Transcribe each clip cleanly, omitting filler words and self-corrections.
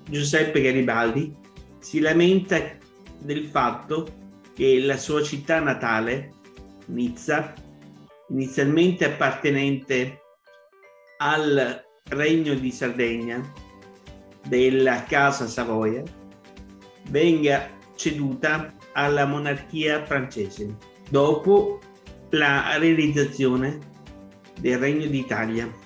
Giuseppe Garibaldi si lamenta del fatto che la sua città natale, Nizza, inizialmente appartenente al Regno di Sardegna della Casa Savoia, venga ceduta alla monarchia francese dopo la realizzazione del Regno d'Italia.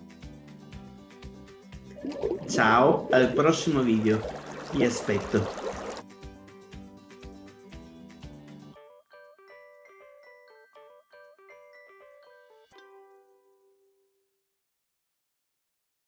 Ciao, al prossimo video, vi aspetto.